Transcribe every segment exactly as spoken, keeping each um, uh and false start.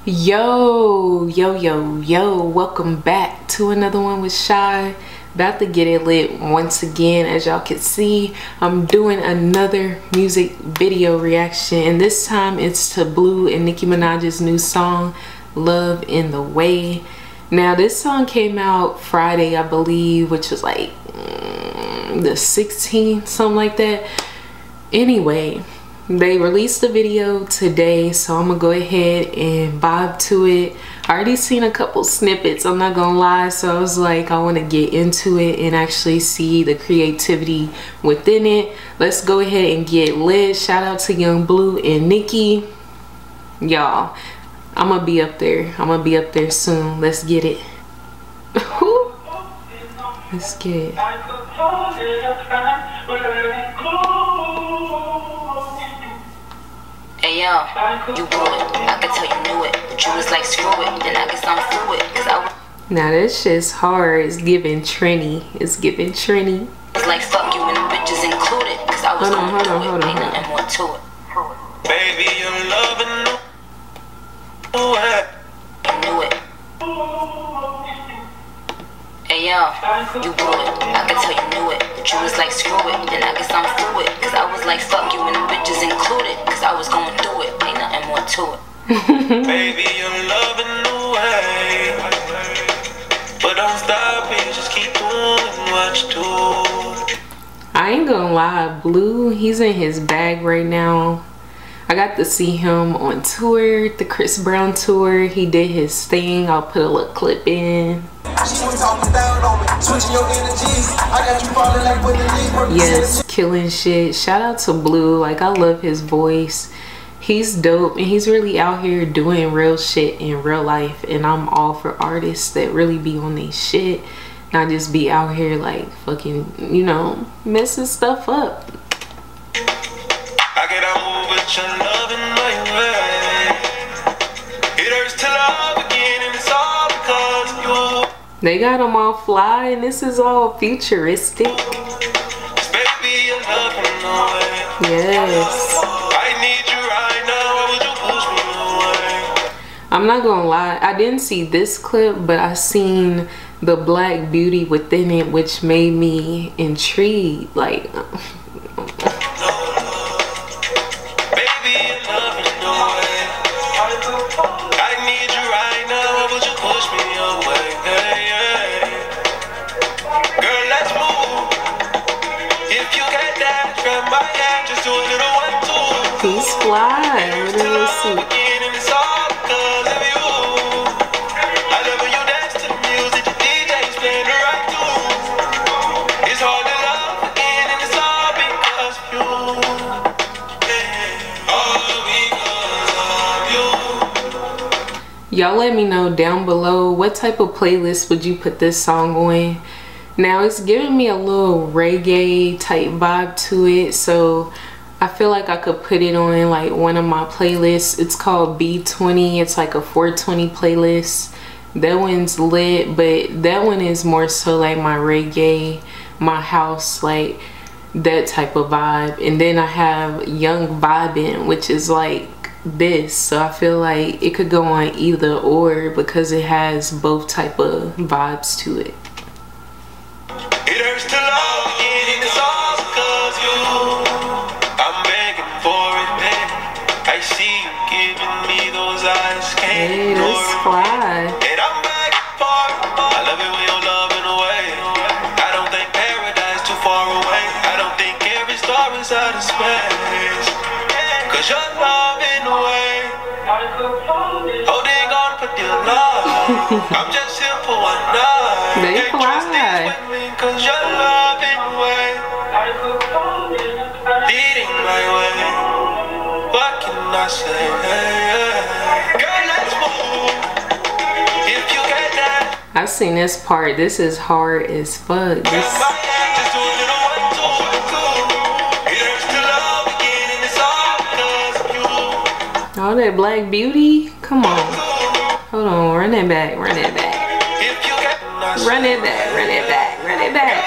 Yo, yo, yo, yo, welcome back to another one with Shy. About to get it lit once again. As y'all can see, I'm doing another music video reaction, and this time it's to Blue and Nicki Minaj's new song, Love in the Way. Now this song came out Friday, I believe, which was like mm, the sixteenth, something like that. Anyway, they released the video today, so I'm gonna go ahead and vibe to it. I already seen a couple snippets, I'm not gonna lie, so I was like, I want to get into it and actually see the creativity within it. Let's go ahead and get lit. Shout out to Young Blue and Nicki. Y'all, I'm gonna be up there. I'm gonna be up there soon. Let's get it. Let's get it. Hey yo, you blew it. I could tell you knew it, but you was like screw it. Then I guess I'm through it, cause I was. Now this shit's hard. It's giving Trini. It's giving Trini. It's like fuck you and the bitches included, cause I was hold on, gonna hold on, do hold it. on, Ain't hold nothing more to it. Baby, you're loving it. You knew it. Hey yo, you blew it. I could tell you knew it, but you was like screw it. Then I guess I'm through it, cause I was like fuck you and the bitches included, cause I was going through it. Ain't nothing more to it. Baby, you're loving the way. But don't stop it, just keep doing what you do. I ain't gonna lie, Blue, he's in his bag right now. I got to see him on tour, the Chris Brown tour. He did his thing. I'll put a little clip in. Yes, killing shit. Shout out to Blue. Like, I love his voice. He's dope, and he's really out here doing real shit in real life. And I'm all for artists that really be on their shit, not just be out here like fucking, you know, messing stuff up. I get on move with your love in my way. It hurts to love again, and it's all because you. They got them all fly, and this is all futuristic. Baby, you're loving the way. Yes. I need you right now. Why would you push me away? I'm not gonna lie, I didn't see this clip, but I seen the Black Beauty within it, which made me intrigued. Like, he's fly. What do you see? Y'all let me know down below, what type of playlist would you put this song on? Now it's giving me a little reggae type vibe to it, so I feel like I could put it on like one of my playlists. It's called B twenty. It's like a four twenty playlist. That one's lit, but that one is more so like my reggae, my house, like that type of vibe. And then I have Young Vibin', which is like this, so I feel like it could go on either or because it has both type of vibes to it. It hurts to love again, it's all because you. I'm begging for it, baby. I see you giving me those eyes. Hey, that's fly. And I'm begging for it. I love it when you're loving away. I don't think paradise too far away. I don't think every star is out of space. Cause you're loving away. Holding on for dear love. I'm just here for one night. They fly. Cause you're loving away. Leading my way. What can I say? Girl, let's move. If you get that. I've seen this part. This is hard as fuck. This all that Black Beauty? Come on. Hold on, run it back, run it back. Run it back, run it back, run it back.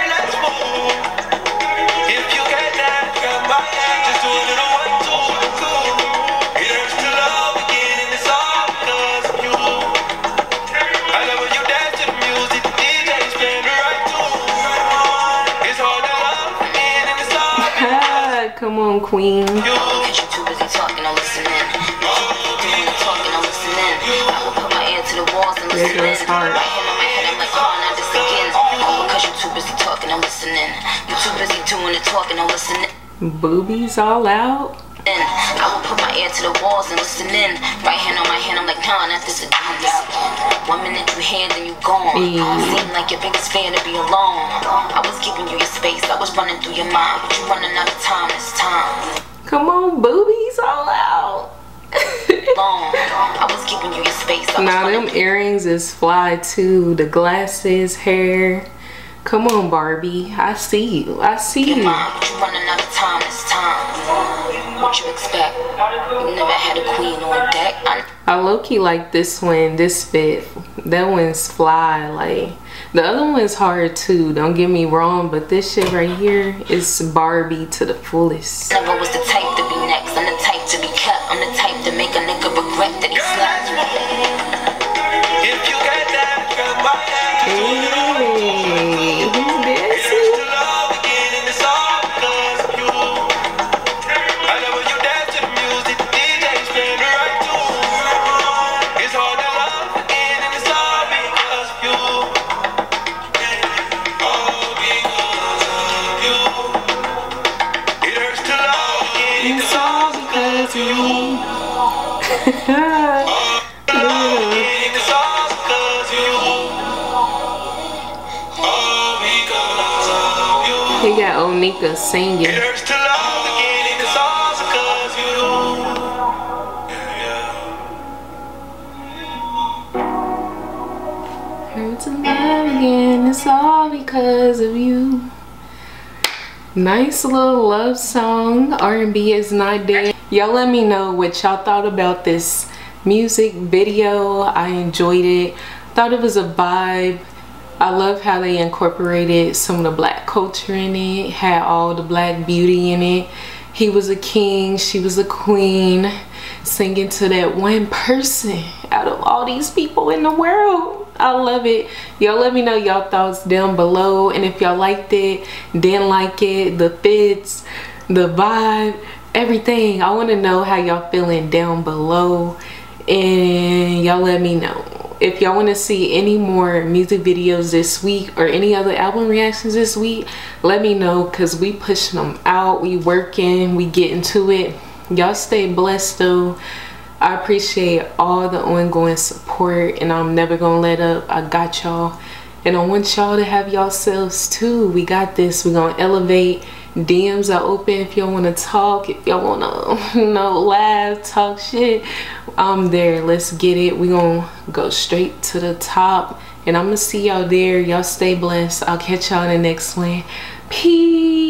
queen. Cause you too busy talking, I'm listening. Doing the talking, I'm listening. I will put my ear to the walls and listen. There goes hard. Right hand on my head, I'm like, oh, not this again. Oh, because you too busy talking, I'm listening. You too busy doing the talking, I'm listening. Boobies all out. I will put my ear to the walls and listen in. Right hand on my hand, I'm like, nah, not this again. One minute you here, then you gone. Hey. Seem like your biggest fan to be alone. I was giving you your space, I was running through your mind, but you running out of time this time. Come on, boobies all out. Long. I was giving you your space. I was Now running them earrings is fly too. The glasses, hair. Come on, Barbie. I see you. I see your you. mind, but you running out of time this time. What you expect? You never had a queen on deck. I I low-key like this one, this fit. That one's fly. Like the other one's hard too, don't get me wrong, but this shit right here is Barbie to the fullest. never was the type to be next. I'm the type to be kept. I'm the type to make a nigga regret that he slept. If you got that, got my attitude. Hey, who's It's dancing? to love again, and it's all because of you. I love when you dance to the music, the D J's playing the right tune. It's hard to love again, and it's all because of you. All because of you. It hurts to love again, and it's all because of you. It's all because of you. All because of you. He got Onika singing. It hurts to love again, and it's all because of you. Yeah, Hurt to love again, it's all because of you. Nice little love song. R and B is not dead. Y'all let me know what y'all thought about this music video. I enjoyed it. Thought it was a vibe. I love how they incorporated some of the black culture in it. Had all the black beauty in it. He was a king, she was a queen. Singing to that one person out of all these people in the world. I love it. Y'all let me know y'all thoughts down below, and if y'all liked it, didn't like it, the fits, the vibe, everything. I want to know how y'all feeling down below, and y'all let me know. If y'all want to see any more music videos this week or any other album reactions this week, let me know, because we pushing them out, we working, we getting to it. Y'all stay blessed though. I appreciate all the ongoing support, and I'm never gonna let up. I got y'all, and I want y'all to have yourselves too. We got this. We're gonna elevate. D Ms are open if y'all want to talk, if y'all want to, you know, laugh, talk shit. I'm there. Let's get it. We're gonna go straight to the top, and I'm gonna see y'all there. Y'all stay blessed. I'll catch y'all in the next one. Peace.